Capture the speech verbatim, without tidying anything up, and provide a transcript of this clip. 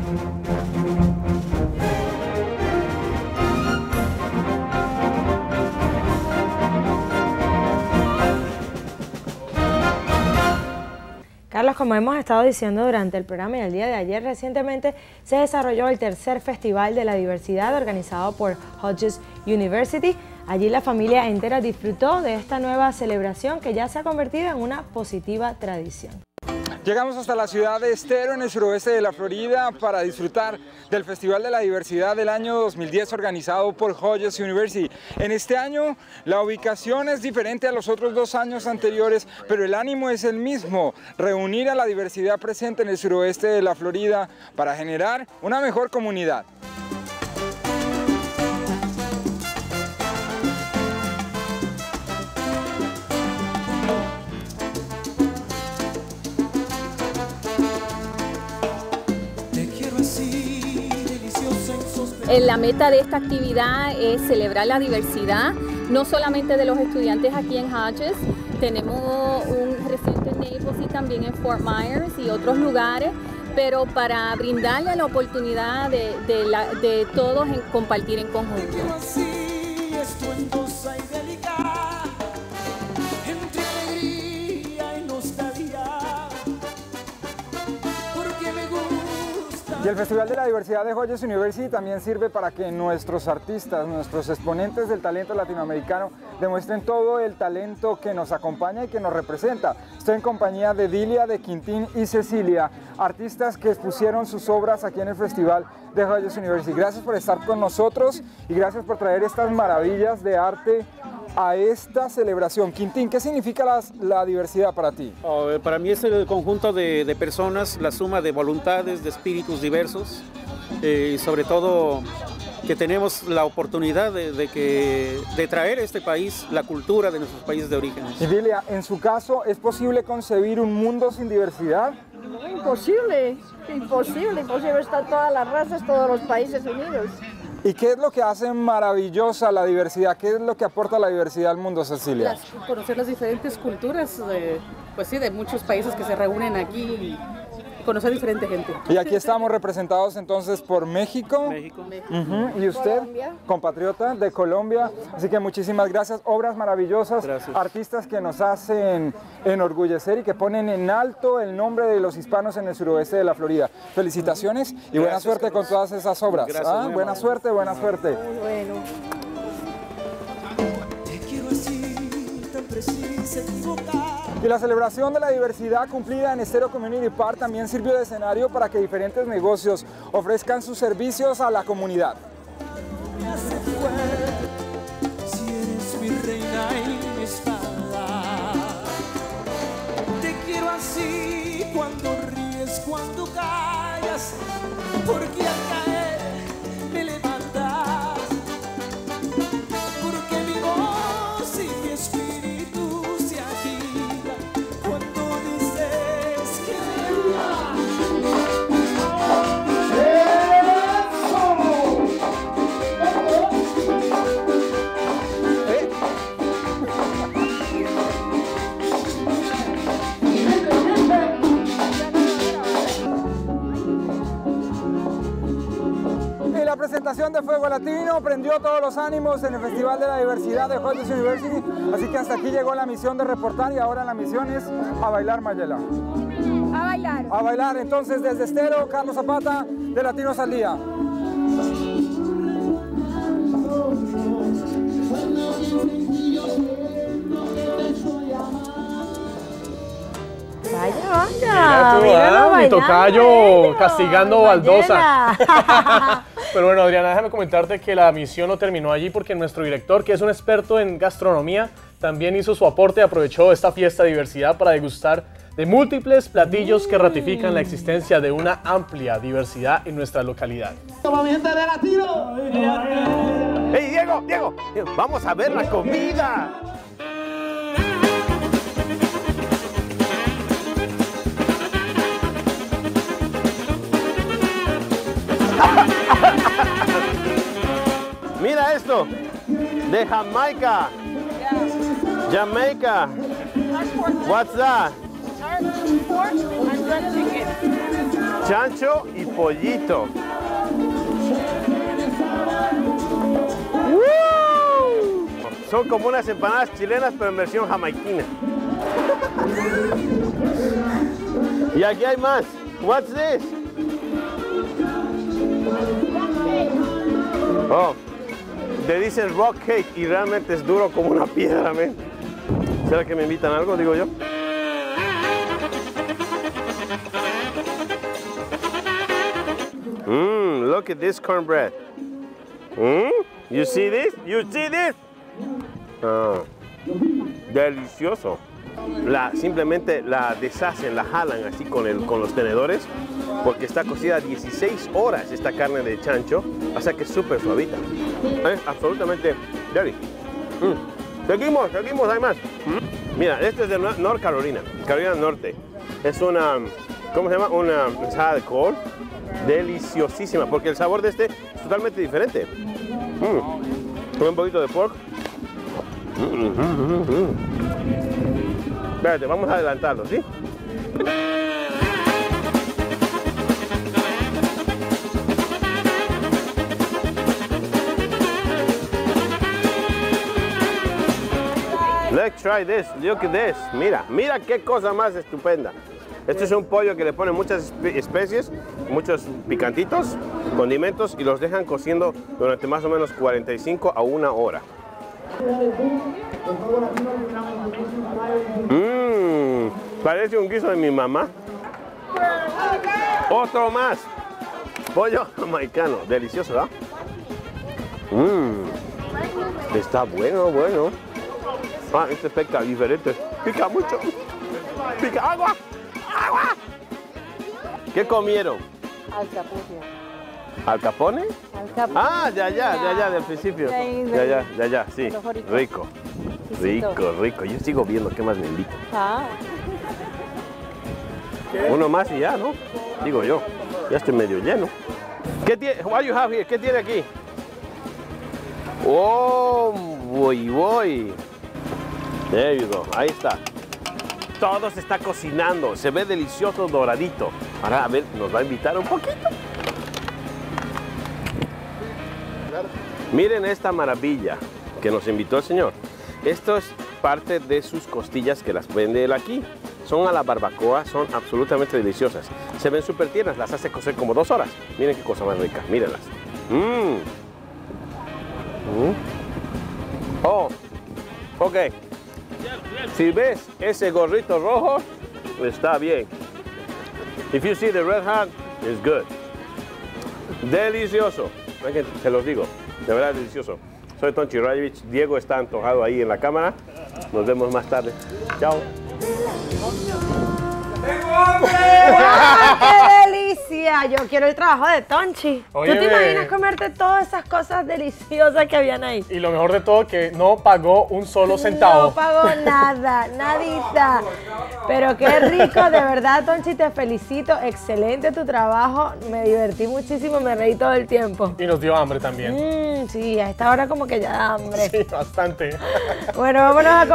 Carlos, como hemos estado diciendo durante el programa y el día de ayer, recientemente se desarrolló el tercer Festival de la Diversidad organizado por Hodges University. Allí la familia entera disfrutó de esta nueva celebración que ya se ha convertido en una positiva tradición. Llegamos hasta la ciudad de Estero, en el suroeste de la Florida, para disfrutar del Festival de la Diversidad del año dos mil diez organizado por Hodges University. En este año la ubicación es diferente a los otros dos años anteriores, pero el ánimo es el mismo: reunir a la diversidad presente en el suroeste de la Florida para generar una mejor comunidad. La meta de esta actividad es celebrar la diversidad, no solamente de los estudiantes aquí en Hodges, tenemos un recinto en Naples y también en Fort Myers y otros lugares, pero para brindarle la oportunidad de, de, la, de todos en compartir en conjunto. Y el Festival de la Diversidad de Hodges University también sirve para que nuestros artistas, nuestros exponentes del talento latinoamericano demuestren todo el talento que nos acompaña y que nos representa. Estoy en compañía de Dilia, de Quintín y Cecilia, artistas que expusieron sus obras aquí en el Festival de Hodges University. Gracias por estar con nosotros y gracias por traer estas maravillas de arte a esta celebración. Quintín, ¿qué significa la, la diversidad para ti? Oh, para mí es el conjunto de, de personas, la suma de voluntades, de espíritus diversos, eh, y sobre todo que tenemos la oportunidad de, de, que, de traer a este país la cultura de nuestros países de origen. Y Dilia, en su caso, ¿es posible concebir un mundo sin diversidad? No, imposible, imposible, imposible, están todas las razas, todos los países unidos. ¿Y qué es lo que hace maravillosa la diversidad? ¿Qué es lo que aporta la diversidad al mundo, Cecilia? Las, conocer las diferentes culturas, de, pues sí, de muchos países que se reúnen aquí y conocer diferente gente. Y aquí estamos representados entonces por México. México. Uh-huh. Y usted, Colombia. Compatriota de Colombia. Así que muchísimas gracias. Obras maravillosas, gracias. Artistas que nos hacen enorgullecer y que ponen en alto el nombre de los hispanos en el suroeste de la Florida. Felicitaciones y gracias, buena suerte Carlos. Con todas esas obras. Gracias, ¿Ah? Buena amable. Suerte, buena Muy suerte. Muy bueno. Te quiero así, tan precisa, equivocada. Y la celebración de la diversidad cumplida en Estero Community Park también sirvió de escenario para que diferentes negocios ofrezcan sus servicios a la comunidad. Si eres mi reina y mi espada, te quiero así cuando ríes, cuando callas, porque al caer me levantas, porque mi voz y mi espíritu se agita cuando dices que La presentación de Fuego Latino prendió todos los ánimos en el Festival de la Diversidad de Hodges University, así que hasta aquí llegó la misión de reportar y ahora la misión es a bailar, Mayela. A bailar. A bailar, entonces desde Estero, Carlos Zapata, de Latinos al Día. Vaya, vaya, míralo mi tocayo bailando, castigando Mayela. baldosa. Pero bueno, Adriana, déjame comentarte que la misión no terminó allí porque nuestro director, que es un experto en gastronomía, también hizo su aporte y aprovechó esta fiesta de diversidad para degustar de múltiples platillos que ratifican la existencia de una amplia diversidad en nuestra localidad. ¡Hey, Diego, Diego! ¡Vamos a ver la comida! Mira esto, de Jamaica. Jamaica. What's that? chancho y pollito. Son como unas empanadas chilenas, pero en versión jamaiquina. Y aquí hay más. What's this? Oh, te dicen rock cake y realmente es duro como una piedra, men. ¿Será que me invitan a algo, digo yo? Mmm, look at this cornbread. Mm, you see this? You see this? Oh, delicioso. La, simplemente la deshacen, la jalan así con, el, con los tenedores, porque está cocida dieciséis horas esta carne de chancho, o sea que es súper suavita. Es absolutamente deli. Mm. Seguimos, seguimos, hay más. Mm. Mira, este es de North Carolina, Carolina del Norte. Es una, ¿cómo se llama? Una ensalada de col. Deliciosísima, porque el sabor de este es totalmente diferente. Mm. Con un poquito de pork. Mm, mm, mm, mm. Espérate, vamos a adelantarlo, ¿sí? Let's try this. Look at this. Mira, mira qué cosa más estupenda. Este es un pollo que le ponen muchas especies, muchos picantitos, condimentos y los dejan cociendo durante más o menos cuarenta y cinco a una hora. Mmm, parece un guiso de mi mamá. Otro más. Pollo jamaicano, delicioso, ¿verdad? Mmm, está bueno, bueno. Ah, este pica diferente. Pica mucho. Pica agua. ¡Agua! ¿Qué comieron? Al Capone. ¿Al Capone? Al Capone. Ah, ya, ya, ya, ya, del principio. Ya, ya, ya, ya, sí. Rico. Rico, rico. Yo sigo viendo qué más me invitan. Ah. Uno más y ya, ¿no? Digo yo. Ya estoy medio lleno. ¿Qué tiene? What you have here? ¿Qué tiene aquí? Oh, voy, voy. There you go. Ahí está. Todo se está cocinando, se ve delicioso doradito. Ahora, a ver, nos va a invitar un poquito. Miren esta maravilla que nos invitó el señor. Esto es parte de sus costillas que las vende él aquí. Son a la barbacoa, son absolutamente deliciosas. Se ven súper tiernas, las hace cocer como dos horas. Miren qué cosa más rica, mírenlas. Mmm. Mm. Oh, ok. Si ves ese gorrito rojo, está bien. If you see the red hat, it's good. Delicioso. Se los digo, de verdad delicioso. Soy Tonchi Rajevich. Diego está antojado ahí en la cámara. Nos vemos más tarde. Chao. ¡Tengo hambre! ¡Qué delicia! Yo quiero el trabajo de Tonchi. Oye, ¿Tú te imaginas comerte todas esas cosas deliciosas que habían ahí? Y lo mejor de todo, que no pagó un solo centavo. No pagó nada, nadita. Pero qué rico, de verdad, Tonchi, te felicito. Excelente tu trabajo. Me divertí muchísimo, me reí todo el tiempo. Y nos dio hambre también. Mm, sí, a esta hora como que ya da hambre. Sí, bastante. Bueno, vámonos a